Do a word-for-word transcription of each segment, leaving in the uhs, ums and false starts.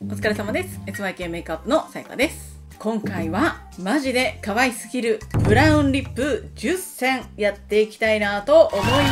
お疲れ様です。エスワイケー メイクアップのさやかです。今回はマジで可愛すぎるブラウンリップじゅっせんやっていきたいなと思います。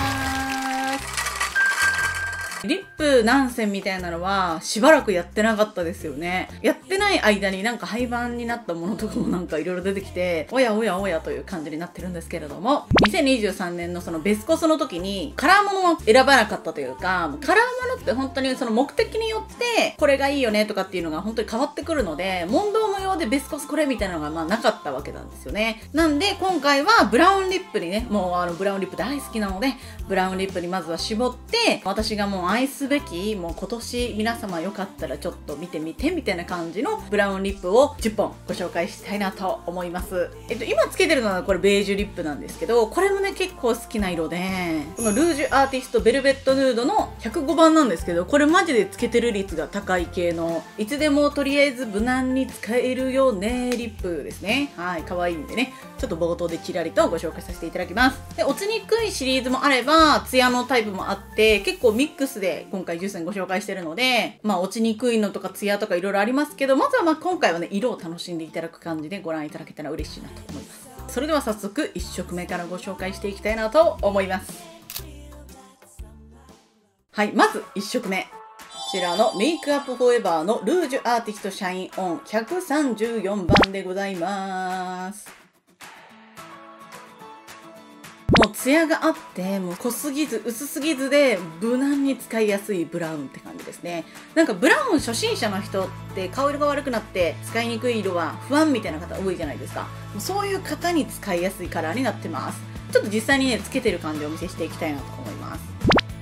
リップ何選みたいなのはしばらくやってなかったですよね。やってない間になんか廃盤になったものとかもなんかいろいろ出てきて、おやおやおやという感じになってるんですけれども、にせんにじゅうさんねんのそのベスコスの時にカラーものを選ばなかったというか、カラーものって本当にその目的によってこれがいいよねとかっていうのが本当に変わってくるので、問答無用でベスコスこれみたいなのがまあなかったわけなんですよね。なんで今回はブラウンリップにね、もうあのブラウンリップ大好きなので、ブラウンリップにまずは絞って、私がもう愛すべき、もう今年皆様よかったらちょっと見てみてみたいな感じのブラウンリップをじゅっぽんご紹介したいなと思います。えっと、今つけてるのはこれベージュリップなんですけど、これもね結構好きな色で、このルージュアーティストベルベットヌードのひゃくごばんなんですけど、これマジでつけてる率が高い系の、いつでもとりあえず無難に使えるよねリップですね。はい、可愛いんでね、ちょっと冒頭でちらりとご紹介させていただきます。で、落ちにくいシリーズもあれば、ツヤのタイプもあって、結構ミックスで今回じゅっせんご紹介してるので、まあ落ちにくいのとかツヤとかいろいろありますけど、まずはまあ今回はね、色を楽しんでいただく感じでご覧いただけたら嬉しいなと思います。それでは早速いっ色目からご紹介していきたいなと思います。はい、まずいっ色目。こちらのメイクアップフォーエバーのルージュアーティストシャインオンひゃくさんじゅうよんばんでございます。もうツヤがあって、もう濃すぎず薄すぎずで無難に使いやすいブラウンって感じですね。なんかブラウン初心者の人って顔色が悪くなって使いにくい色は不安みたいな方多いじゃないですか。そういう方に使いやすいカラーになってます。ちょっと実際にね、つけてる感じをお見せしていきたいなと思います。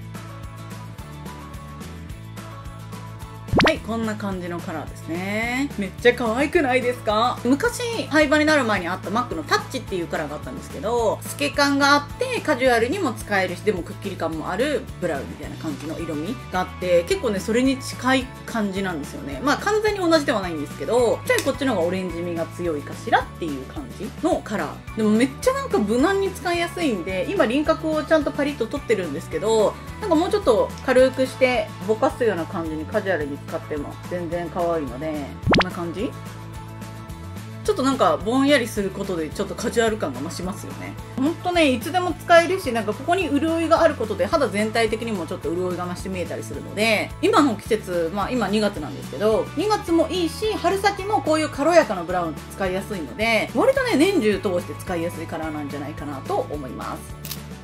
はい、こんな感じのカラーですね。めっちゃ可愛くないですか？昔、廃盤になる前にあった マック のタッチっていうカラーがあったんですけど、透け感があってカジュアルにも使えるし、でもくっきり感もあるブラウンみたいな感じの色味があって、結構ね、それに近い感じなんですよね。まあ完全に同じではないんですけど、ちょいこっちの方がオレンジ味が強いかしらっていう感じのカラー。でもめっちゃなんか無難に使いやすいんで、今輪郭をちゃんとパリッと取ってるんですけど、なんかもうちょっと軽くしてぼかすような感じにカジュアルに使っても全然可愛いので、こんな感じ。ちょっとなんかぼんやりすることでちょっとカジュアル感が増しますよね。ほんとね、いつでも使えるし、なんかここに潤いがあることで肌全体的にもちょっと潤いが増して見えたりするので、今の季節、まあ今にがつなんですけど、にがつもいいし、春先もこういう軽やかなブラウン使いやすいので、割とね、年中通して使いやすいカラーなんじゃないかなと思います。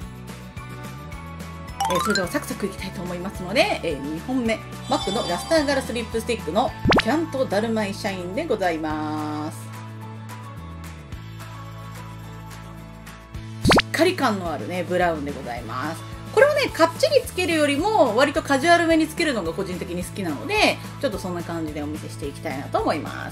えー、それではサクサクいきたいと思いますので、えー、にほんめ マック のラスターガラスリップスティックのキャントダルマイシャインでございます。しっかり感のあるねブラウンでございます。これをねかっちりつけるよりも割とカジュアルめにつけるのが個人的に好きなので、ちょっとそんな感じでお見せしていきたいなと思います。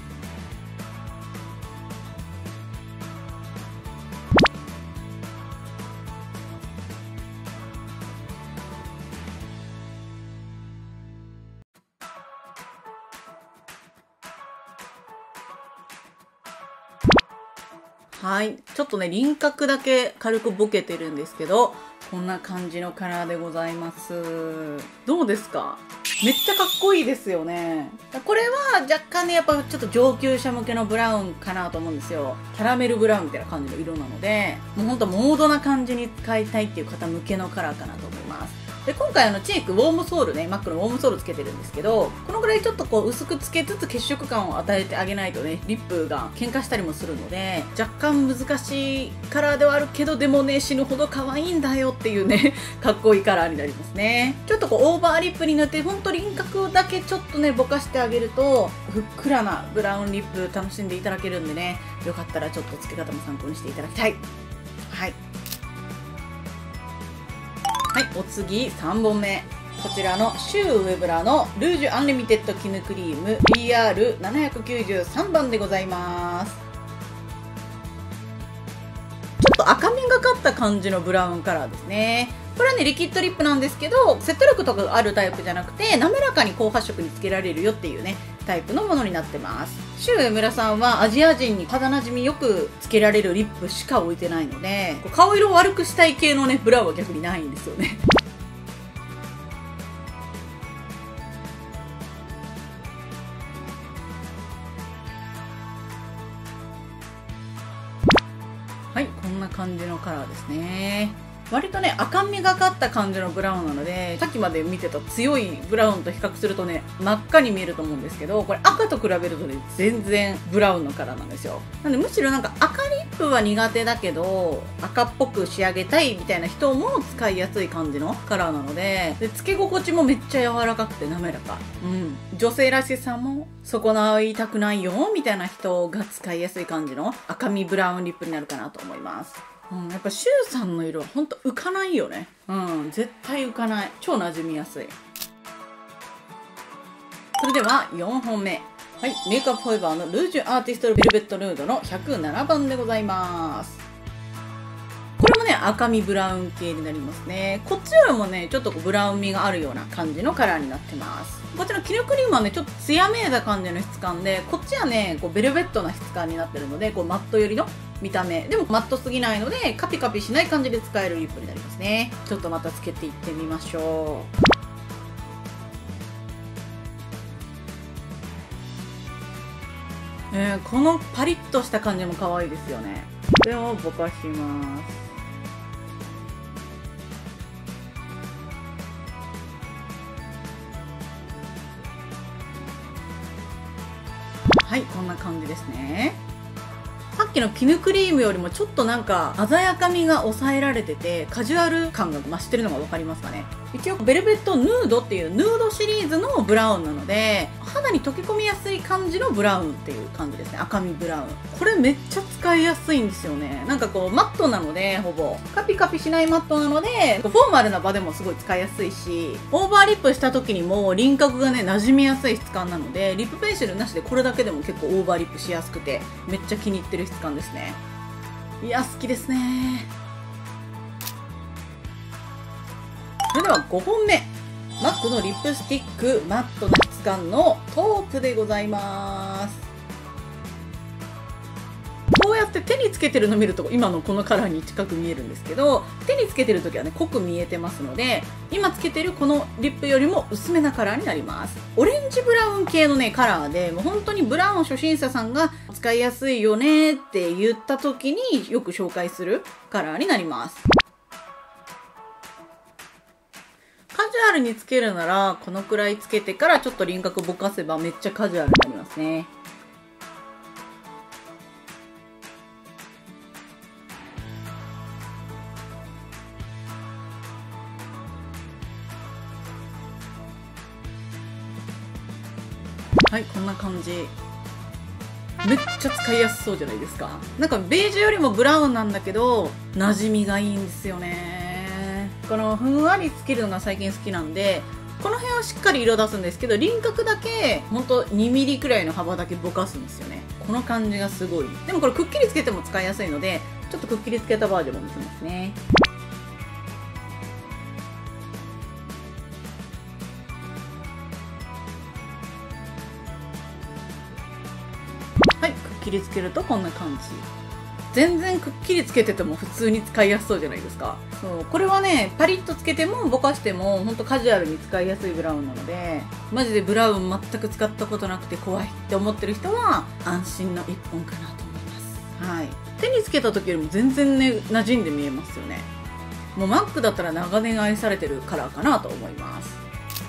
はい。ちょっとね、輪郭だけ軽くボケてるんですけど、こんな感じのカラーでございます。どうですか？めっちゃかっこいいですよね。これは若干ね、やっぱちょっと上級者向けのブラウンかなと思うんですよ。キャラメルブラウンみたいな感じの色なので、もうほんとモードな感じに使いたいっていう方向けのカラーかなと思います。で、今回あのチークウォームソールね、マック のウォームソールつけてるんですけど、このぐらいちょっとこう薄くつけつつ血色感を与えてあげないとね、リップが喧嘩したりもするので、若干難しいカラーではあるけど、でもね、死ぬほど可愛いんだよっていうね、かっこいいカラーになりますね。ちょっとこうオーバーリップになって、ほんと輪郭だけちょっとね、ぼかしてあげると、ふっくらなブラウンリップ楽しんでいただけるんでね、よかったらちょっとつけ方も参考にしていただきたい。はい。はい、お次さんぼんめ。こちらのシューウェブラのルージュアンリミテッド絹クリーム ビーアールななひゃくきゅうじゅうさん 番でございます。ちょっと赤みがかった感じのブラウンカラーですね。これはね、リキッドリップなんですけど、説得力とかがあるタイプじゃなくて、滑らかに高発色につけられるよっていうね、タイプのものになってます。シュウエムラさんはアジア人に肌なじみよくつけられるリップしか置いてないので、顔色を悪くしたい系のね、ブラウンは逆にないんですよね。 はい、こんな感じのカラーですね。割とね、赤みがかった感じのブラウンなので、さっきまで見てた強いブラウンと比較するとね、真っ赤に見えると思うんですけど、これ赤と比べるとね、全然ブラウンのカラーなんですよ。なんでむしろなんか赤リップは苦手だけど、赤っぽく仕上げたいみたいな人も使いやすい感じのカラーなので、で、つけ心地もめっちゃ柔らかくて滑らか。うん。女性らしさも損ないたくないよ、みたいな人が使いやすい感じの赤みブラウンリップになるかなと思います。うん、やっぱシュウさんの色はほんと浮かないよね。うん、絶対浮かない。超馴染みやすい。それではよんほんめ。はい、メイクアップフォーエバーのルージュアーティストベルベットヌードのひゃくななばんでございます。これもね、赤みブラウン系になりますね。こっちよりもね、ちょっとこうブラウン味があるような感じのカラーになってます。こっちのキルクリームはね、ちょっと艶めいた感じの質感で、こっちはね、こうベルベットな質感になってるので、こうマット寄りの見た目。でもマットすぎないので、カピカピしない感じで使えるリップになりますね。ちょっとまたつけていってみましょう。えー、このパリッとした感じも可愛いですよね。これをぼかします。はい、こんな感じですね。さっきの絹クリームよりもちょっとなんか鮮やかみが抑えられてて、カジュアル感が増してるのが分かりますかね。一応ベルベットヌードっていうヌードシリーズのブラウンなので、肌に溶け込みやすい感じのブラウンっていう感じですね。赤みブラウン。これめっちゃ使いやすいんですよね。なんかこうマットなので、ほぼカピカピしないマットなので、フォーマルな場でもすごい使いやすいし、オーバーリップした時にも輪郭がね馴染みやすい質感なので、リップペンシルなしでこれだけでも結構オーバーリップしやすくて、めっちゃ気に入ってる質感ですね。いや、好きですね。それではごほんめ。マックのリップスティックマットな質感のトープでございます。こうやって手につけてるの見ると今のこのカラーに近く見えるんですけど、手につけてる時はね濃く見えてますので、今つけてるこのリップよりも薄めなカラーになります。オレンジブラウン系のねカラーで、もう本当にブラウン初心者さんが使いやすいよねって言った時によく紹介するカラーになります。カジュアルにつけるならこのくらいつけてからちょっと輪郭ぼかせばめっちゃカジュアルになりますね。はい、こんな感じ。めっちゃ使いやすそうじゃないですか。なんかベージュよりもブラウンなんだけど馴染みがいいんですよね。このふんわりつけるのが最近好きなんで、この辺はしっかり色出すんですけど、輪郭だけほんとにミリくらいの幅だけぼかすんですよね。この感じがすごい。でもこれくっきりつけても使いやすいので、ちょっとくっきりつけたバージョンも見せますね。はい、くっきりつけるとこんな感じ。全然くっきりつけてても普通に使いやすそうじゃないですか。そう、これはねパリッとつけてもぼかしてもほんとカジュアルに使いやすいブラウンなので、マジでブラウン全く使ったことなくて怖いって思ってる人は安心の一本かなと思います。はい、手につけた時よりも全然ね馴染んで見えますよね。もうマックだったら長年愛されてるカラーかなと思います。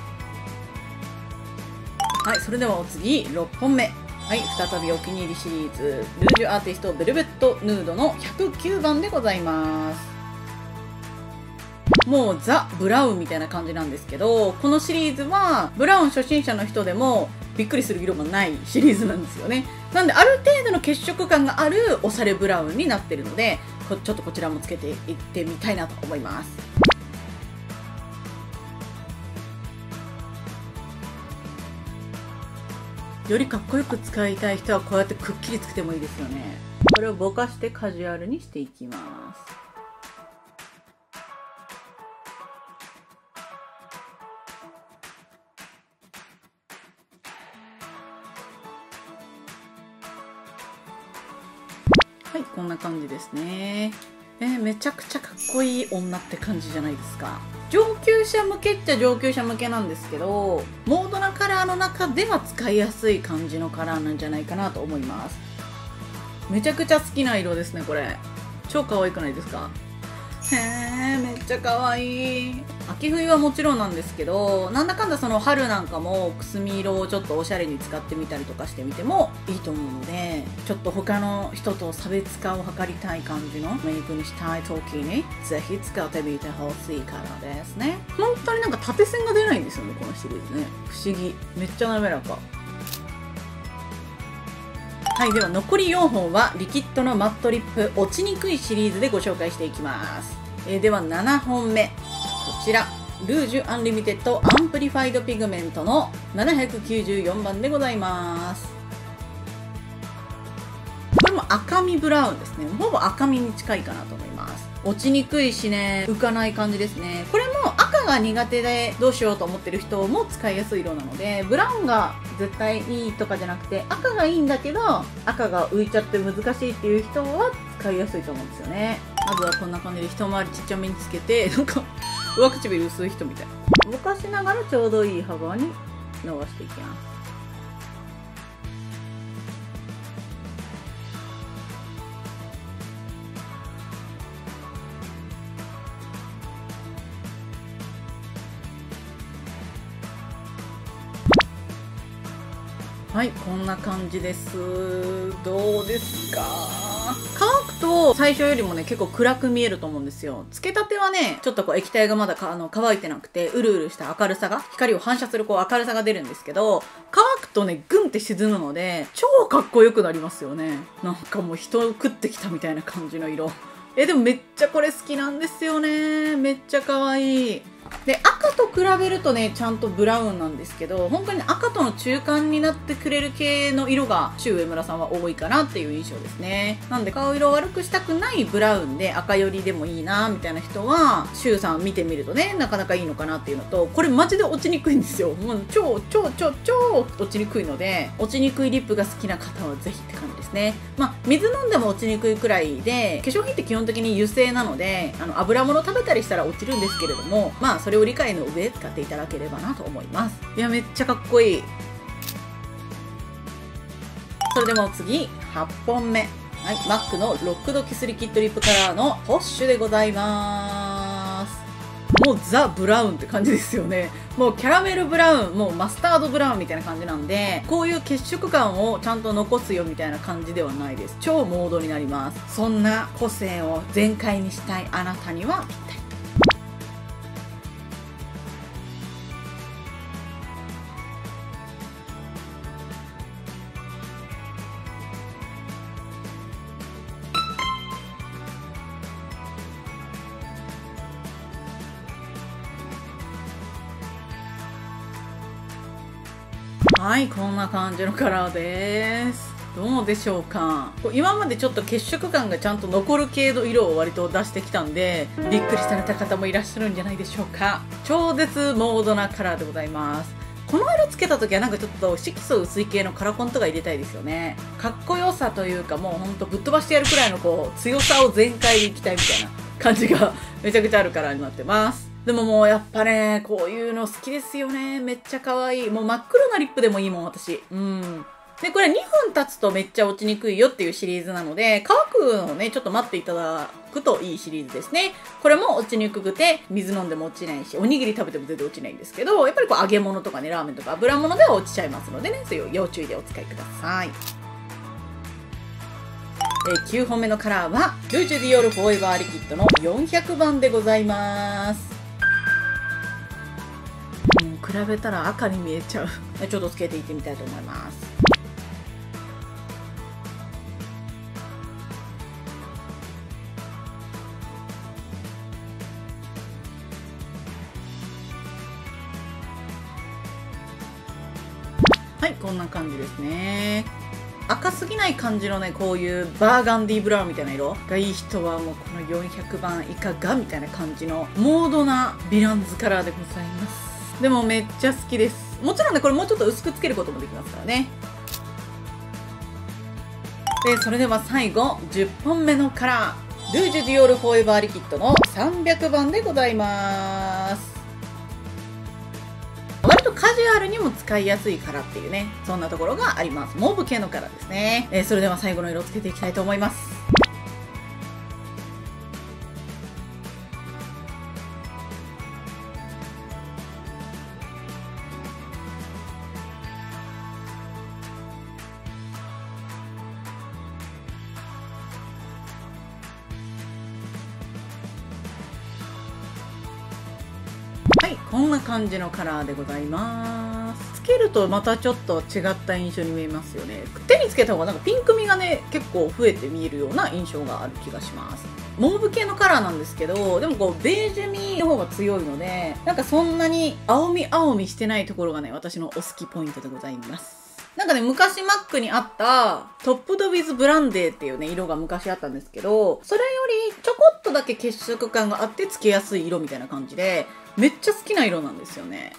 はい、それではお次ろっぽんめ。はい、再びお気に入りシリーズ、ルージュアーティストベルベットヌードのひゃくきゅうばんでございます。もうザ・ブラウンみたいな感じなんですけど、このシリーズはブラウン初心者の人でもびっくりする色がないシリーズなんですよね。なんである程度の血色感があるおしゃれブラウンになってるので、ちょっとこちらもつけていってみたいなと思います。よりかっこよく使いたい人はこうやってくっきりつけてもいいですよね。これをぼかしてカジュアルにしていきます。はい、こんな感じですね。えー、めちゃくちゃかっこいい女って感じじゃないですか。上級者向けっちゃ上級者向けなんですけど、モードなカラーの中では使いやすい感じのカラーなんじゃないかなと思います。めちゃくちゃ好きな色ですね、これ。 超可愛くないですか？へえ、めっちゃ可愛い。秋冬はもちろんなんですけど、なんだかんだその春なんかもくすみ色をちょっとおしゃれに使ってみたりとかしてみてもいいと思うので、ちょっと他の人と差別化を図りたい感じのメイクにしたい時にぜひ使ってみてほしいからですね。本当になんか縦線が出ないんですよね、このシリーズね。不思議。めっちゃ滑らか。はい、では残りよんほんはリキッドのマットリップ落ちにくいシリーズでご紹介していきます。えー、ではななほんめ、こちらルージュアンリミテッドアンプリファイドピグメントのななひゃくきゅうじゅうよんばんでございます。これも赤みブラウンですね。ほぼ赤みに近いかなと思います。落ちにくいしね、浮かない感じですね。これも赤が苦手でどうしようと思ってる人も使いやすい色なので、ブラウンが絶対いいとかじゃなくて赤がいいんだけど赤が浮いちゃって難しいっていう人は使いやすいと思うんですよね。まずはこんな感じで一回りちっちゃめにつけて、なんか上唇薄い人みたい。ぼかしながらちょうどいい幅に伸ばしていきます。はい、こんな感じです。どうですか？乾くと最初よりもね結構暗く見えると思うんですよ。つけたてはねちょっとこう液体がまだかあの乾いてなくてうるうるした明るさが光を反射するこう明るさが出るんですけど、乾くとねグンって沈むので超かっこよくなりますよね。なんかもう人を食ってきたみたいな感じの色。えでもめっちゃこれ好きなんですよね。めっちゃ可愛い。で赤と比べるとねちゃんとブラウンなんですけど、本当に赤との中間になってくれる系の色がシュウ上村さんは多いかなっていう印象ですね。なんで顔色を悪くしたくないブラウンで赤寄りでもいいなみたいな人はシュウさん見てみるとねなかなかいいのかなっていうのと、これマジで落ちにくいんですよ。もう超超超超落ちにくいので、落ちにくいリップが好きな方はぜひって感じですね。まあ水飲んでも落ちにくいくらいで、化粧品って基本的に油性なのであの油物食べたりしたら落ちるんですけれども、まあそれを理解の上使っていただければなと思います。いやめっちゃかっこいい。それでも次はっぽんめ、はい、マックのロックドキスリキッドリップカラーのポッシュでございます。もうザ・ブラウンって感じですよね。もうキャラメルブラウン、もうマスタードブラウンみたいな感じなんで、こういう血色感をちゃんと残すよみたいな感じではないです。超モードになります。そんな個性を全開にしたいあなたにはぴったり。はい、こんな感じのカラーです。どうでしょうか？今までちょっと血色感がちゃんと残る系の色を割と出してきたんで、びっくりされた方もいらっしゃるんじゃないでしょうか。超絶モードなカラーでございます。この色つけた時はなんかちょっと色素薄い系のカラコンとか入れたいですよね。かっこよさというか、もうほんとぶっ飛ばしてやるくらいのこう強さを全開でいきたいみたいな感じがめちゃくちゃあるカラーになってます。でももうやっぱね、こういうの好きですよね。めっちゃ可愛い。もう真っ黒なリップでもいいもん、私。うん。で、これにふん経つとめっちゃ落ちにくいよっていうシリーズなので、乾くのをね、ちょっと待っていただくといいシリーズですね。これも落ちにくくて、水飲んでも落ちないし、おにぎり食べても全然落ちないんですけど、やっぱりこう揚げ物とかね、ラーメンとか油物では落ちちゃいますのでね、そういう要注意でお使いください。えー、きゅうほんめのカラーは、ルージュディオールフォーエバーリキッドのよんひゃくばんでございます。比べたら赤に見えちゃう。ちょっとつけていってみたいと思います。はい、こんな感じですね。赤すぎない感じのね、こういうバーガンディブラウンみたいな色がいい人はもうこのよんひゃくばん以下がみたいな感じのモードなヴィランズカラーでございます。でもめっちゃ好きです。もちろんねこれもうちょっと薄くつけることもできますからね。でそれでは最後じゅっぽんめのカラー、ルージュディオールフォーエバーリキッドのさんびゃくばんでございます。割とカジュアルにも使いやすいカラーっていうね、そんなところがあります。モーブ系のカラーですね。えー、それでは最後の色をつけていきたいと思います。 こんな感じのカラーでございます。つけるとまたちょっと違った印象に見えますよね。手につけた方がなんかピンクみがね結構増えて見えるような印象がある気がします。モーブ系のカラーなんですけど、でもこうベージュ味の方が強いので、なんかそんなに青み青みしてないところがね私のお好きポイントでございます。なんかね、昔マックにあったトップドウィズブランデーっていうね、色が昔あったんですけど、それよりちょこっとだけ血色感があってつけやすい色みたいな感じで、めっちゃ好きな色なんですよね。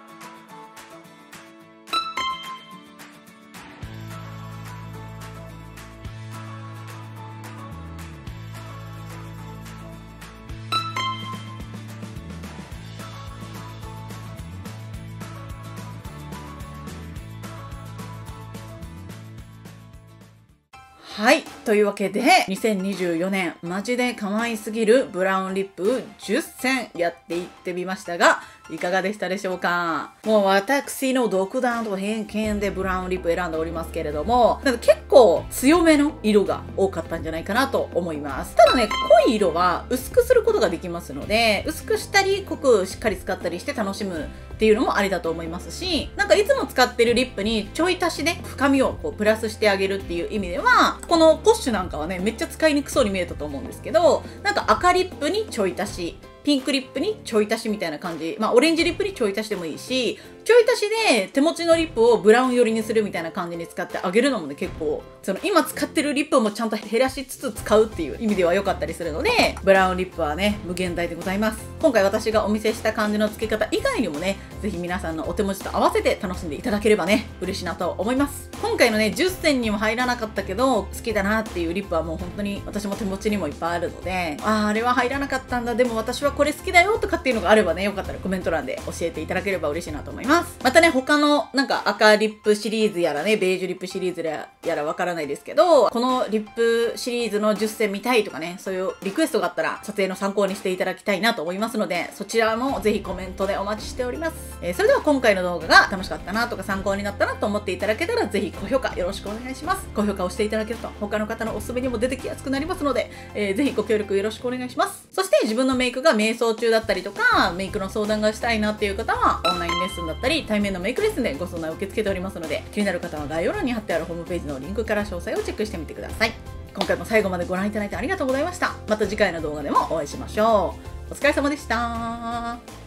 はい。というわけで、にせんにじゅうよねん、マジで可愛すぎるブラウンリップじゅっせんやっていってみましたが、いかがでしたでしょうか？もう私の独断と偏見でブラウンリップ選んでおりますけれども、なんか結構強めの色が多かったんじゃないかなと思います。ただね、濃い色は薄くすることができますので、薄くしたり濃くしっかり使ったりして楽しむっていうのもありだと思いますし、なんかいつも使ってるリップにちょい足しで深みをこうプラスしてあげるっていう意味では、このポッシュなんかはね、めっちゃ使いにくそうに見えたと思うんですけど、なんか赤リップにちょい足し、ピンクリップにちょい足しみたいな感じ。まあ、オレンジリップにちょい足しでもいいし、ちょい足しで手持ちのリップをブラウン寄りにするみたいな感じに使ってあげるのもね、結構、その今使ってるリップをもちゃんと減らしつつ使うっていう意味では良かったりするので、ブラウンリップはね、無限大でございます。今回私がお見せした感じの付け方以外にもね、ぜひ皆さんのお手持ちと合わせて楽しんでいただければね、嬉しいなと思います。今回のね、じゅっせんにも入らなかったけど、好きだなっていうリップはもう本当に私も手持ちにもいっぱいあるので、あー、あれは入らなかったんだ、でも私はこれ好きだよとかっていうのがあればね、よかったらコメント欄で教えていただければ嬉しいなと思います。またね、他のなんか赤リップシリーズやらね、ベージュリップシリーズやらわからないですけど、このリップシリーズのじゅっせん見たいとかね、そういうリクエストがあったら撮影の参考にしていただきたいなと思いますので、そちらもぜひコメントでお待ちしております。えー、それでは今回の動画が楽しかったなとか参考になったなと思っていただけたら、ぜひ高評価よろしくお願いします。高評価をしていただけると他の方のおすすめにも出てきやすくなりますので、えー、ぜひご協力よろしくお願いします。そして自分のメイクが迷走中だったりとか、メイクの相談がしたいなっていう方は、オンラインレッスンだったり、対面のメイクレッスンでご相談を受け付けておりますので、気になる方は概要欄に貼ってあるホームページのリンクから詳細をチェックしてみてください。今回も最後までご覧いただいてありがとうございました。また次回の動画でもお会いしましょう。お疲れ様でした。